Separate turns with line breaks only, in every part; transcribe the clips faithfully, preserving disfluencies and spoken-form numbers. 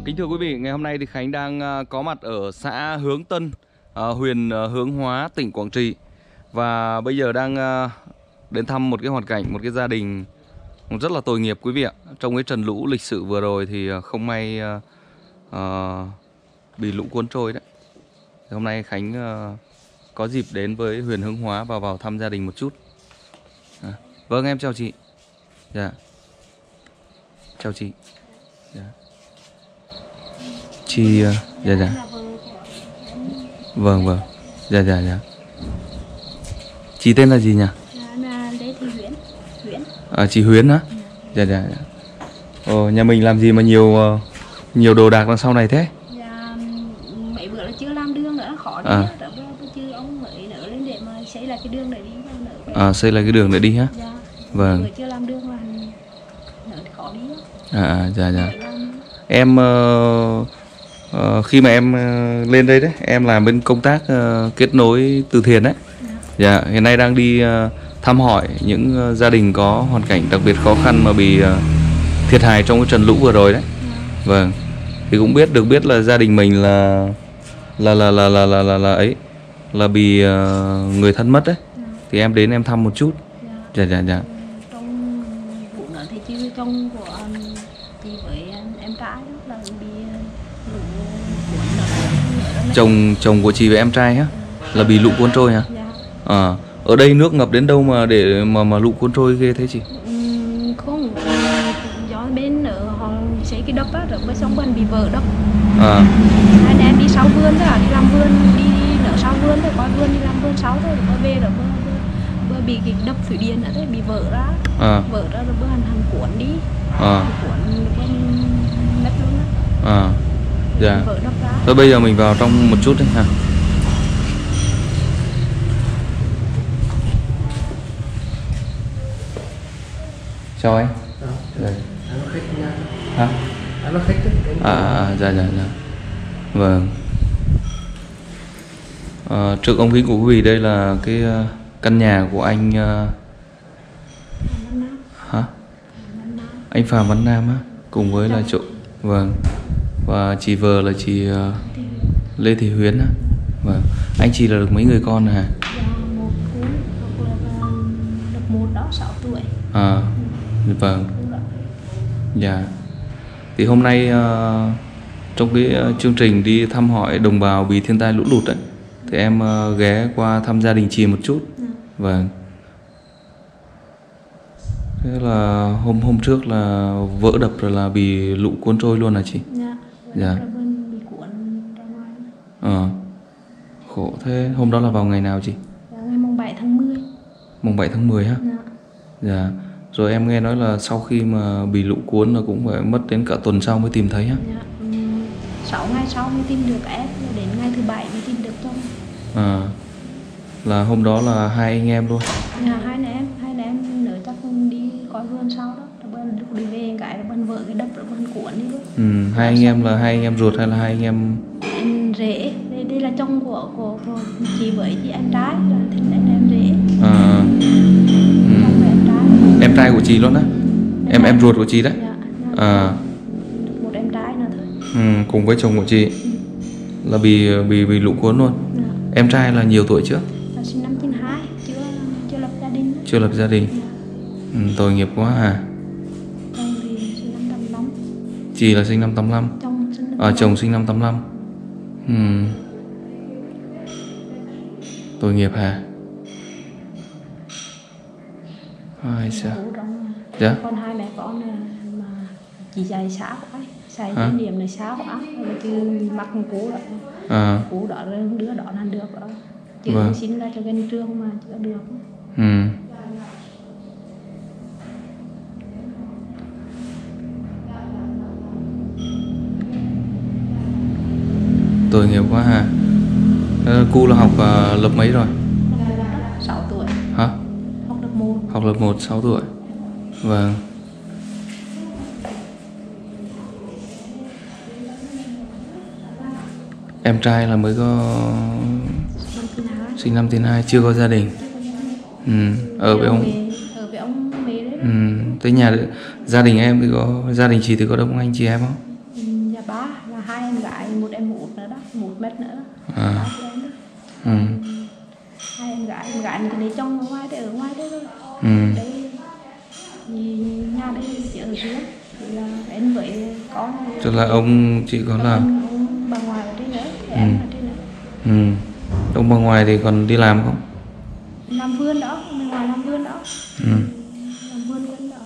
Kính thưa quý vị, ngày hôm nay thì Khánh đang uh, có mặt ở xã Hướng Tân, uh, huyện uh, Hướng Hóa, tỉnh Quảng Trị. Và bây giờ đang uh, đến thăm một cái hoàn cảnh, một cái gia đình rất là tội nghiệp quý vị ạ. Trong cái trận lũ lịch sử vừa rồi thì uh, không may uh, uh, bị lũ cuốn trôi đấy. Thì hôm nay Khánh uh, có dịp đến với huyện Hướng Hóa và vào thăm gia đình một chút. À, vâng, em chào chị. Dạ. Chào chị. Dạ. Chị, uh, dạ dạ. Vâng vâng. Dạ dạ dạ. Chị tên là gì nhỉ?
Là Lê Thị Huyến. Huyến.
À, chị Huyến á? Ừ. Dạ dạ dạ. Ồ, nhà mình làm gì mà nhiều uh, nhiều đồ đạc đằng sau này thế?
Dạ, mấy bữa là chưa làm đường nữa, khó đi.
À.
Rồi bữa chứ ông mới nở lên để mà xây lại cái đường để đi. Nở
À, xây lại cái đường để đi hả?
Dạ.
Vâng.
Bữa chưa làm đường mà nở thì khó đi.
À, à dạ dạ. Em uh, uh, khi mà em uh, lên đây đấy, em làm bên công tác uh, kết nối từ thiện đấy. Dạ, yeah, hiện nay đang đi uh, thăm hỏi những uh, gia đình có hoàn cảnh đặc biệt khó khăn mà bị uh, thiệt hại trong cái trận lũ vừa rồi đấy. Yeah. Vâng. Thì cũng biết được biết là gia đình mình là là là là là là là, là ấy là bị uh, người thân mất đấy. Yeah. Thì em đến em thăm một chút. Yeah. Dạ dạ dạ.
Trong vụ nữa thì chứ trong của chị với em trai đó là bị lũ cuốn rồi.
Chồng chồng của chị với em trai á là bị lũ cuốn trôi hả?
Yeah.
À, ở đây nước ngập đến đâu mà để mà mà lũ cuốn trôi ghê thế chị?
Uhm, không, gió bên ở họ xây cái đập á, rồi bên sông bên bị vỡ đập. À. Hai anh em đi sau vườn thôi à, đi làm vườn, đi nở sau vườn thôi, coi vườn đi làm vườn sau thôi, rồi về rồi bữa, bữa, bữa bị cái đập thủy điện nữa đấy, bị vỡ ra. À. Vỡ ra rồi bữa hành hành cuốn đi. À. Cuốn bên đất luôn á.
À. Dạ. Vỡ đập ra. Thôi bây giờ mình vào trong một chút đấy ha. Chào anh. Dạ. Hả? À, à, dạ dạ dạ. Vâng. À, trước ống kính của quý vị đây là cái uh, căn nhà của anh uh... hả? Anh Phạm Văn Nam á, cùng với là chỗ. Vâng. Và chị vợ là chị uh, Lê Thị Huyến á. Vâng. Anh chị là được mấy người con hả?
Dạ, một cuối, được một đó, sáu tuổi.
À. Vâng. Dạ. Thì hôm nay uh, trong cái uh, chương trình đi thăm hỏi đồng bào bị thiên tai lũ lụt ấy, thì em uh, ghé qua thăm gia đình chị một chút. Ừ. Vâng. Thế là hôm hôm trước là vỡ đập rồi là bị lũ cuốn trôi luôn hả chị?
Dạ.
Dạ.
Bị cuốn ra ngoài.
Ờ. Khổ thế. Hôm đó là vào ngày nào chị?
Dạ, ngày mùng bảy tháng mười.
Mùng bảy tháng mười hả?
Dạ.
Dạ. Rồi em nghe nói là sau khi mà bị lũ cuốn là cũng phải mất đến cả tuần sau mới tìm thấy á?
Dạ. sáu ngày sau mới tìm được em, đến ngày thứ bảy mới tìm được chồng.
À. Là hôm đó là hai anh em luôn?
Dạ, hai anh em, hai anh em nữa chắc đi coi vườn sau đó. Rồi lúc đi về cái là bên vợ cái đập rồi bên cuốn đi luôn.
Ừ, hai anh em là hai anh em ruột hay là hai anh em?
Anh rể, đây, đây là chồng của, của, của chị với chị anh trai, là thì anh em rể.
À. Ừ.
Em trai.
Em trai của chị luôn á? Em em, em ruột của chị đấy?
Dạ, dạ.
À.
Một em trai nữa thôi.
Ừ, cùng với chồng của chị. Ừ. Là bị bị bị lũ cuốn luôn. Dạ. Em trai là nhiều tuổi chưa?
Là sinh năm chín hai, chưa chưa lập gia đình.
Chưa lập gia đình. Dạ. Ừ, tội nghiệp quá à.
Chồng thì sinh năm tám mươi lăm.
Chị là sinh năm tám mươi lăm.
Chồng sinh năm.
À, chồng sinh năm tám mươi lăm. Ừ. Tội nghiệp hả? Ai sao? Dạ.
Con hai mẹ con này mà chị dạy xã quá, dạy cái điểm này xã quá, rồi chứ mắc con cú đó. À. Cú đó đứa đó là được đó. Chứ vâng. Xin ra cho gần trường mà chưa được.
Ừ. Tội nghiệp quá ha. À, cô là học uh, lớp mấy rồi?
sáu tuổi.
Hả?
Học lớp một.
Học lớp một, sáu tuổi. Vâng. Em trai là mới có sinh năm chín hai, chưa có gia đình. Ừ, ở với ông.
Ở với ông mẹ đấy.
Ừ, tới nhà gia đình em thì có, gia đình chị thì có đông anh chị em không?
Dạ ba.
À. Ừ.
Hai em gái em gái thì lấy chồng ở ngoài đấy, ở ngoài đấy thôi.
Ừ.
Đây thì nhà đây chỉ ở riêng thì là em với con.
Tức là ông chỉ có là
ông, ông bà ngoại ở đây nữa, thì
ừ.
em ở đây nữa.
Ừ. Ông bà ngoài thì còn đi làm không?
Làm vườn đó, bên ngoài làm vườn đó.
Ừ.
Làm vườn vườn đó.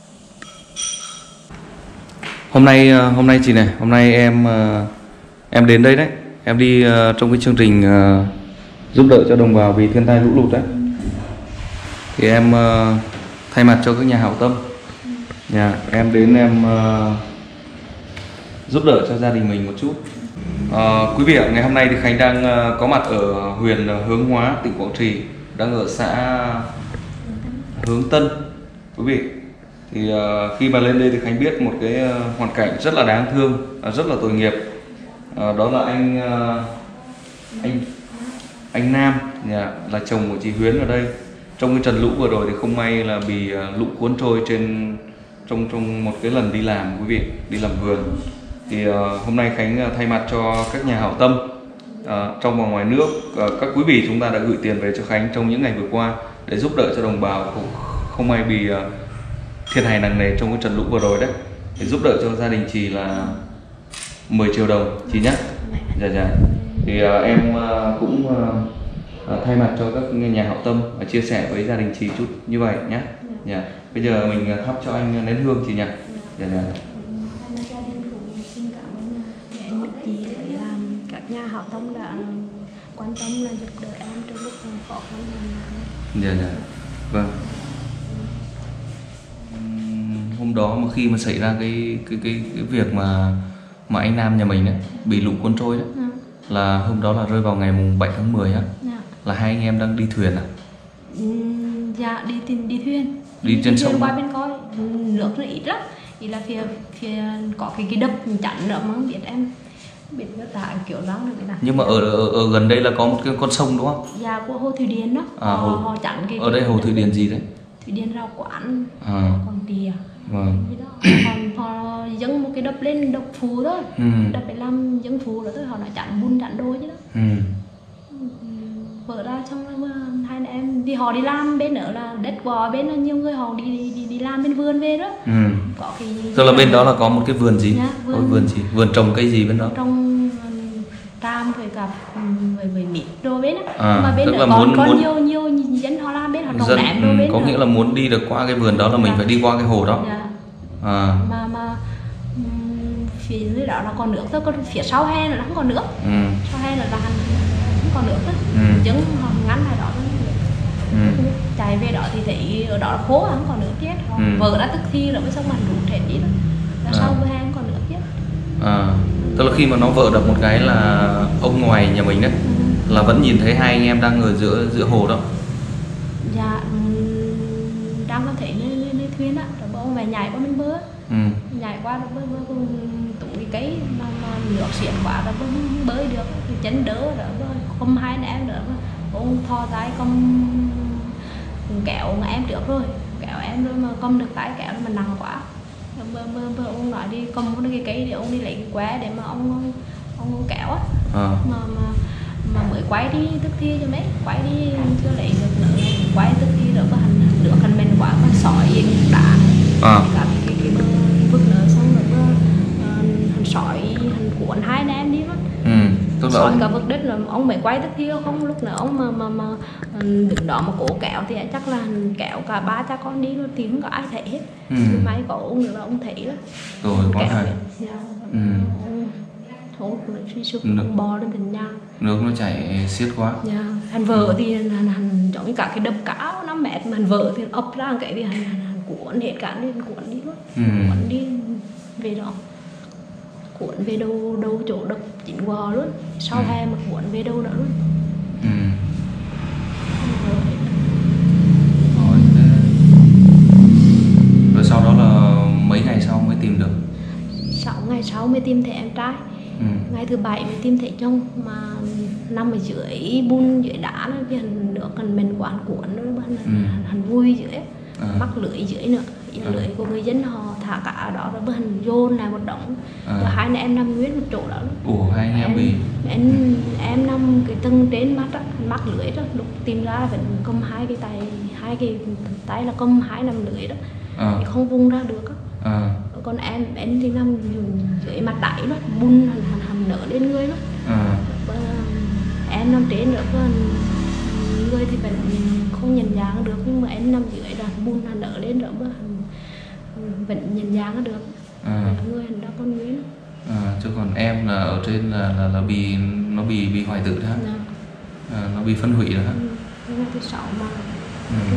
Hôm nay hôm nay chị này, hôm nay em em đến đây đấy, em đi uh, trong cái chương trình uh, giúp đỡ cho đồng bào vì thiên tai lũ lụt đấy. Thì em uh, thay mặt cho các nhà hảo tâm, nhà em đến em uh, giúp đỡ cho gia đình mình một chút. Uh, quý vị ạ, ngày hôm nay thì Khánh đang uh, có mặt ở huyện uh, Hướng Hóa, tỉnh Quảng Trị, đang ở xã Hướng Tân. Quý vị, thì uh, khi mà lên đây thì Khánh biết một cái uh, hoàn cảnh rất là đáng thương, uh, rất là tội nghiệp. Uh, đó là anh uh, anh anh Nam, yeah, là chồng của chị Huyến ở đây. Trong cái trận lũ vừa rồi thì không may là bị uh, lũ cuốn trôi trên trong trong một cái lần đi làm, quý vị, đi làm vườn. Thì uh, hôm nay Khánh uh, thay mặt cho các nhà hảo tâm uh, trong và ngoài nước, uh, các quý vị chúng ta đã gửi tiền về cho Khánh trong những ngày vừa qua để giúp đỡ cho đồng bào không, không may bị uh, thiệt hại nặng nề trong cái trận lũ vừa rồi đấy. Để giúp đỡ cho gia đình chị là mười triệu đồng chị nhé. Dạ dạ. Thì uh, em uh, cũng uh, thay mặt cho các nhà hảo tâm và chia sẻ với gia đình chị chút như vậy nhé. Dạ. Bây giờ mình thắp cho anh nén hương chị nhỉ. Dạ dạ.
Các nhà hảo tâm đã quan tâm là giúp đỡ em trong lúc khó khăn này.
Dạ dạ. Vâng. Hôm đó mà khi mà xảy ra cái cái cái cái việc mà mà anh Nam nhà mình ấy, bị lũ cuốn trôi đấy, ừ. là hôm đó là rơi vào ngày mùng bảy tháng mười á. Dạ. Là hai anh em đang đi thuyền à?
Ừ, dạ đi đi, đi thuyền.
Đi, đi trên
đi
sông
qua bên coi, nước nó ít lắm. Thì là phía phía có cái cái đập chắn nữa mà không biết em biết nó tại kiểu đó được cái nào.
Nhưng mà ở, ở ở gần đây là có một cái con sông đúng không?
Dạ, của hồ thủy điện đó.
À, hồ,
họ chặn cái
ở đây hồ thủy điện gì đấy?
Thủy điện Rào Quán.
À.
Còn tìa.
Vâng.
Còn họ dâng một cái đập lên đập phù thôi. Ừ. Đập để làm dâng phù rồi thôi, họ nói chặn bùn chặn đôi chứ đó. Ừ. Vợ ra xong rồi hai anh em vì họ đi làm bên nữa là đất của bên là nhiều người họ đi đi đi, đi làm bên vườn về đó. Ừ. Có cái
tức là bên đó là có một cái vườn gì?
Dạ, vườn,
Ôi, vườn gì? Vườn trồng cây gì bên đó?
Trồng cam với cả với với mít đồ bên đó.
À,
mà bên
tức
nữa
là
còn
muốn,
có
muốn...
nhiều nhiều dân họ làm bên họ trồng
dân,
ném đồ bên.
Có nghĩa là muốn đi được qua cái vườn đó là mình dạ. phải đi qua cái hồ đó.
Dạ.
À.
Mà mà phía dưới đó là còn nước thôi, còn phía sau he là không còn nước. Ừ. Sau he là là không còn nước thôi. Ừ. Dân họ ngắn lại đó thôi. Ừ. Chạy về đó thì thấy ở đó là khô không còn nước chết. Ừ. Vợ đã tức thi rồi mới xong mình rủ hết đi đó. Là à. Sau bữa he không còn nước chết.
À. Tức là khi mà nó vỡ đập một cái là ông ngoài nhà mình đấy, ừ. là vẫn nhìn thấy hai anh em đang ở giữa giữa hồ đó.
Dạ, đang có thể nơi, nơi, nơi thuyền á, rồi ông về nhảy qua bên bờ, ừ. nhảy qua rồi bơi bơi tụng cái cây mà, mà nước xiển quá rồi bơi bơi được, thì chân đỡ rồi không hai anh em nữa, ông thò tay cầm kéo em trước rồi, kéo em rồi mà cầm được cái kéo mà nặng quá. Bơ, bơ, bơ, ông nói đi cầm cái cây để ông đi lấy cái que để mà ông ông, ông kéo á, à. mà mà mà mới quay đi tức thi cho mấy quay đi chưa lấy được nữa, quay tức thi rồi có hành được hành mình quá con sỏi đá à. Cả cái cái bơ vứt nữa xong rồi bơ hành sỏi hành cuộn hai anh em đi mất. Ừ. Sỏi ông... cả vứt đất rồi ông mới quay tức thi không, lúc nữa ông mà mà mà đứng đó mà cố kéo thì chắc là kéo cả ba cha con đi luôn tìm có ai thấy hết. Ừ. Máy có ông nữa là ông thấy đó
rồi quá hay. Ừ.
Thôi suy sụp ông bò lên thành nhà
nước nó chảy xiết quá.
Dạ. Hành vợ ừ. thì hành, hành giống như cả cái đập cá năm mét mà hành vợ thì ập ra cái thì hành, hành, hành cuốn hết cả lên cuốn đi luôn. Ừ. Cuốn đi về đó cuốn về đâu đâu chỗ đập chính gò luôn sau ừ. hè mà cuốn về đâu nữa luôn. Ừ.
Rồi, rồi sau đó là mấy ngày sau mới tìm được?
Sáu ngày sau mới tìm thấy em trai. Ừ. Ngày thứ bảy mới tìm thấy chồng mà nằm ở dưới bùn dưới đá nó vì hành nước cần mình quán cuộn nó hành, ừ. hành vui dưới à. Mắc lưỡi dưới nữa Ý
À.
lưới của người dân họ thả cá ở đó rồi bữa hành dồn lại một đống.
À.
Rồi hai anh em nằm nguyên một chỗ đó.
Ủa hai anh em bị
em em nằm cái tầng trên mắt á, mắt lưới đó, lúc tìm ra vẫn cầm hai cái tay, hai cái tay là cầm hai nằm lưới đó,
À.
thì không vung ra được á.
À.
Còn em em thì nằm dưới mặt đáy đó, bun hành hành hành nở lên người đó.
À.
Và em nằm trên nữa, còn người thì vẫn không nhận dạng được, nhưng mà em nằm dưới là bun hành nở lên rồi mà vẫn nhận dạng được.
À.
Người hành đó con nguyên.
À, chứ còn em là ở trên là là, là bị nó bị bị hoại tử đó.
Dạ.
À, nó bị phân hủy đó.
Ừ, ngày thứ sáu mà
Ừ.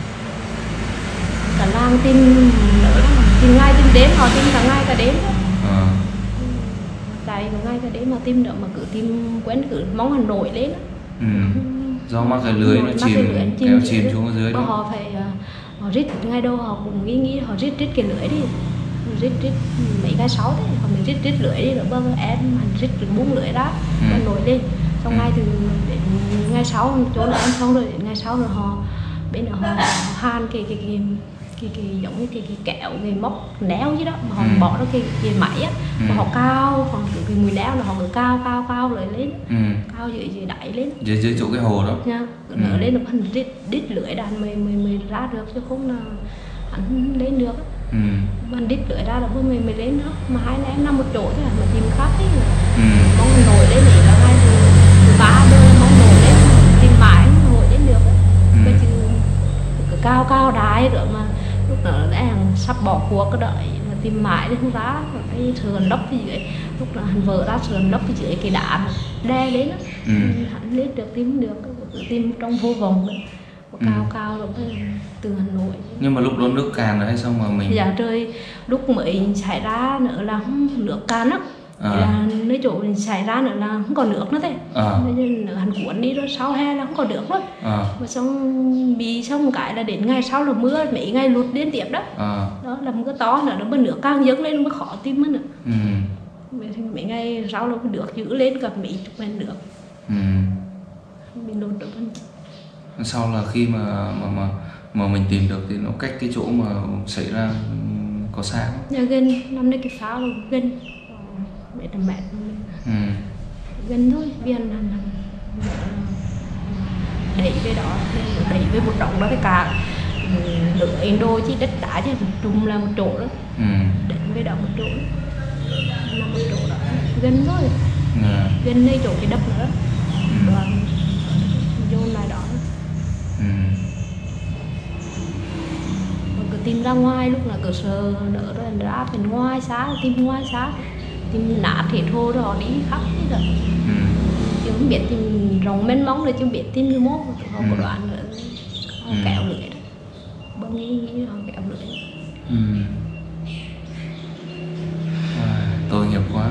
cả làng tìm nữa đó, tìm ngày tìm đêm, họ tìm cả ngày cả đêm đó.
À.
Tại cả ngày cả đêm mà tìm nữa mà cứ tìm quen cứ mong hắn nổi lên đó.
Ừ. Do mắc cái lưới nó
Mắc cái
chìm,
lưới nó
kéo
dưới
chìm
đó.
xuống ở dưới
Và
đó.
họ phải uh, họ rít ngay đâu họ cũng nghĩ nghĩ họ rít rít cái lưới đi, rít rít mấy cái sáu đấy họ mới rít rít lưới đi, rồi bao em hắn rít rồi buông lưới ra,
Ừ.
nó nổi lên. Xong
Ừ.
ngay từ đến ngày sau chỗ là em xong rồi đến ngày sau rồi họ bên đó họ, họ hàn cái cái cái cái cái giống như cái cái kẹo cái móc néo chứ đó mà họ
Ừ.
bỏ nó cái cái máy á,
Ừ.
mà họ cao còn cái, cái mùi néo là họ cứ cao cao cao lại lên,
Ừ.
cao dưới dưới đáy lên
Dưới dưới chỗ cái hồ đó.
nha,
Ừ.
nở lên được hắn đít đít lưỡi đàn mới mới mới ra được, chứ không là hắn lên được á.
Ừ.
Mà đít lưỡi ra là mới mới lên đó, mà hai anh em nằm một chỗ thôi à, mà tìm khác ấy là
Ừ.
mong nổi lên để là ngay từ từ ba đôi mong nổi lên tìm mãi nổi lên được á.
Ừ.
Cái chứ cứ cao cao đái rồi mà lúc đó đang sắp bỏ cuộc cái đợi mà tìm mãi thì không ra, rồi cái sườn lốc phía dưới lúc là hắn vỡ ra sườn lốc phía dưới cái đá mà đe lên á.
Ừ.
Hắn lên được tìm được cứ tìm trong vô vòng đấy.
Ừ.
Cao cao rồi mới từ Hà Nội.
Nhưng mà lúc đó nước cạn rồi hay xong mà mình
Dạ trời lúc mới xảy ra nữa là không nước cạn á.
À.
Là nơi chỗ xảy ra nữa là không còn nước nữa thế.
À.
Nên nữa hắn cuốn đi rồi sau hè là không còn nước nữa.
À.
Mà xong bị xong cái là đến ngày sau là mưa mấy ngày lụt liên tiếp đó.
À.
Đó là mưa to nữa, nó bên nước càng dâng lên mới khó tìm nữa.
Ừ.
Mấy ngày sau là được giữ lên gặp mấy chục mét nước.
Ừ.
Mình lụt được bên.
Sau là khi mà mà mà mà mình tìm được thì nó cách cái chỗ mà xảy ra có xa không?
Nhà gần năm nay cái pháo là gần mấy trăm mét.
Ừ.
Gần thôi, vì anh anh đẩy về đó, đẩy về một động đó thì cả lửa Indo chỉ đất đá chứ trùm là một chỗ đó,
Ừ.
đẩy về đó một chỗ đó, nằm một chỗ đó, gần thôi,
À.
gần đây chỗ cái đất nữa,
Ừ.
đoàn vô lại đó.
Ừ.
Mà cứ tìm ra ngoài lúc là cửa sờ nữa rồi ra bên ngoài xá, tìm ngoài xá, tìm nát thì thô rồi họ đi khắp hết rồi.
Ừ.
Chứ không biết tìm rồng mênh móng rồi chứ không biết tìm như mốt họ có
Ừ.
đoạn nữa họ
Ừ.
kẹo lưỡi đó, bông nghĩ nghĩ họ kẹo lưỡi.
Ừ. À, tội nghiệp quá.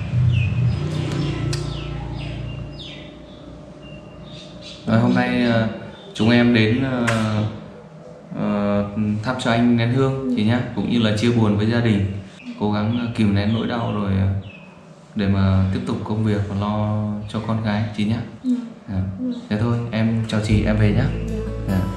Rồi, hôm nay uh, chúng em đến uh, uh, thắp cho anh nén hương chị nhá, cũng như là chia buồn với gia đình, cố gắng uh, kìm nén nỗi đau rồi uh, để mà tiếp tục công việc và lo cho con gái chị nhá.
Ừ.
Dạ. Thế thôi em chào chị, em về nhá.
Ừ.
Dạ.